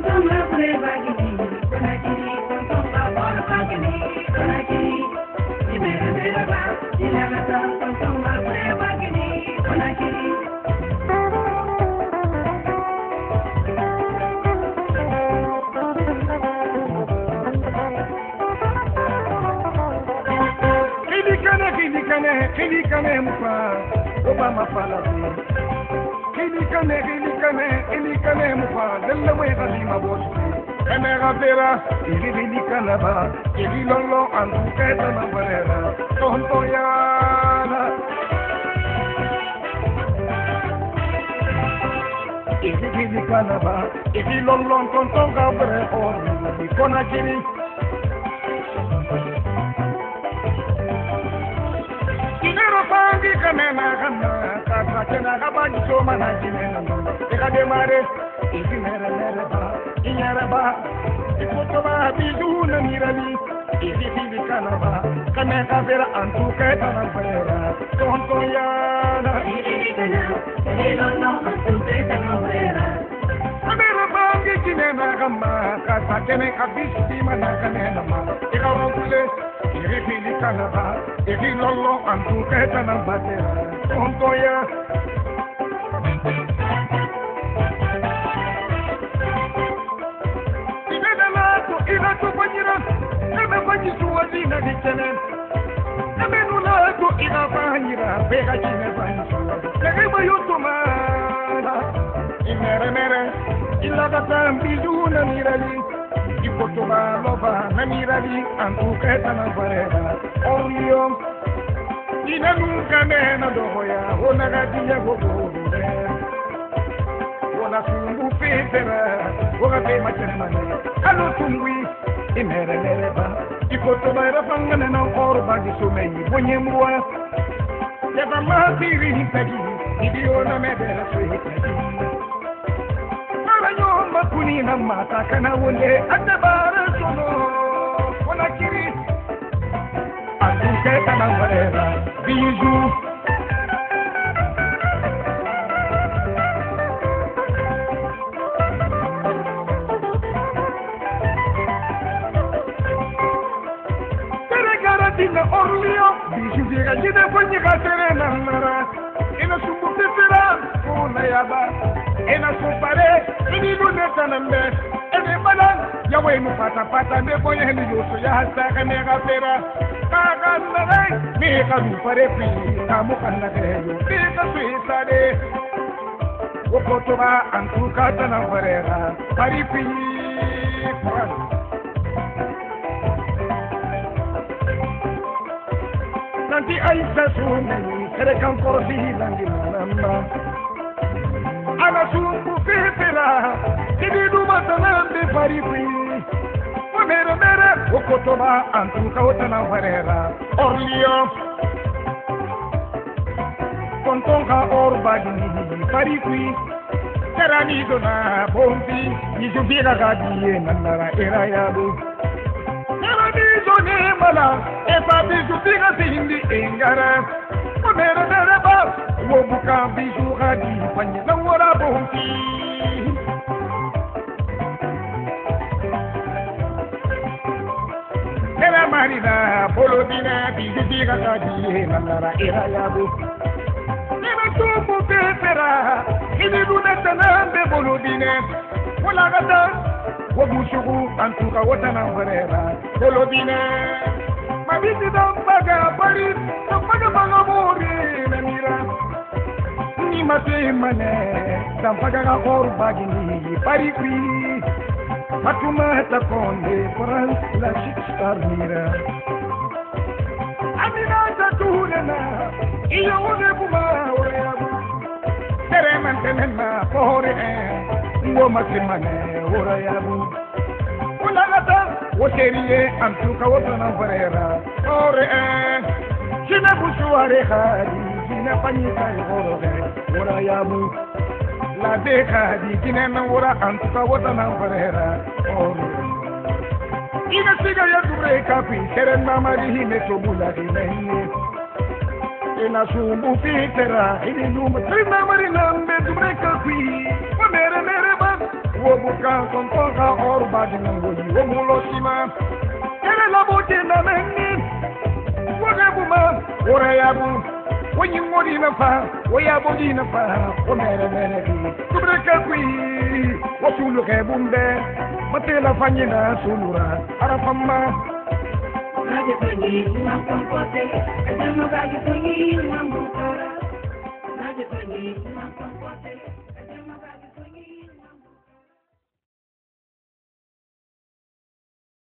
Kili kane mufa Obama fala Kili kane mufa Dalla we kalima bosi Kamera vera Ili kanaba Ili lolo antu keta na barera Tonto yana Ili kanaba Ili lolo tonto gabre Ori Kona kiri Pangi kamena kama kata kena kabanyi soma na jimena ikade mare ikimera ba inyaraba ikotoba biduna mirali ikifili kanaba kame kavera antu keta na vera tonto yana ikikana elono antu keta na vera kamera pangi jimena kama kata kene kabisi mana kamena ma ikawule ikifili kanaba Eki lolo antu keta na batera Tonto ya Ibeda lato ilato banyira Eme banyisuwa zina dichene Eme nulato ila banyira Bega jine banyisuwa Legema yotomana Imere mere Ila gata mbizuna mirali Ikotoba loba na mirali Antu keta na barera Olio Ina nunca mena doya Ona gadiya gogo Ona sumbu fetera Ona te machamani Alo tungwi Imere mereba Ikotoba era pangane na orba Gisumei Bonye mwa Yaba matiri hintagi Idiona medera suhitagi Mara nyomba kunina mata Kana wole Adabara sono Ona kiri Keta na barera, bijou. Telegara dina orlio, bijou diga jide kwenye katerena nara. Ina sumbu tetera, kuna yaba. Ina sumpare, ini luneta nambe. Ene balan, yawe nupata pata, nebo yeni yoso ya hasa kane kapera. Kaganare, meka lupare pi, kamu kanagreyo, meka suisade. Wokotoba antu kata na varera, paripi, pran. Nanti aisa sumeni, kere kankorsi hilangi namba. Ana sumbu fetera, kidi duma tanambe paripi. Mere mere, Wokotoba antu kawta na varera, Orlio. Kontonga orbagini, parikui, terani dona bombi, nijubira gadiye nandara era yabu. Terani done mala, epa bijubira sindi engara. Mere mere ba, wobuka biju gadi, panye na wara bombi. Era marina, polodina, bijubiga gadi, nandara era yabu. Era tumu pepera, ini luna tanambe polodine. Wala gata, wabushugu, antuka watana varera, polodine. Mabiti dambaga bari, dambaga bangamori, namira. Ni mate mane, dambaga orbagini, parikwi. Matuma takonde France la chickstar mira Amina tatulena Iyo une buma oreabu Tere mantenena pohore Ngo masimane oreabu Ulagata Woteriye antuka wotana varera Ore Chine bushuare khadi Chine panyika yorore Oreabu La deja di kinena wora antuka wotana varera Ina siga ya dure kapi Keren mamari hine tobula hine Ina sumbu fitera Ini numa trina mari nambe dure kapi Wa mere mere ba Wobu ka tonton ka orba de ngoli o mulo sima ere la bote na menni woga buma ora ya bu wonyi ngodi na fa wo ya bodi na fa o mere mere bi kubre ka kui wo sulu ke bumbe mate la fanyi na sulura ara famma Naje pengi na kompote ejeno ga yi pengi na mutara Naje pengi na kompote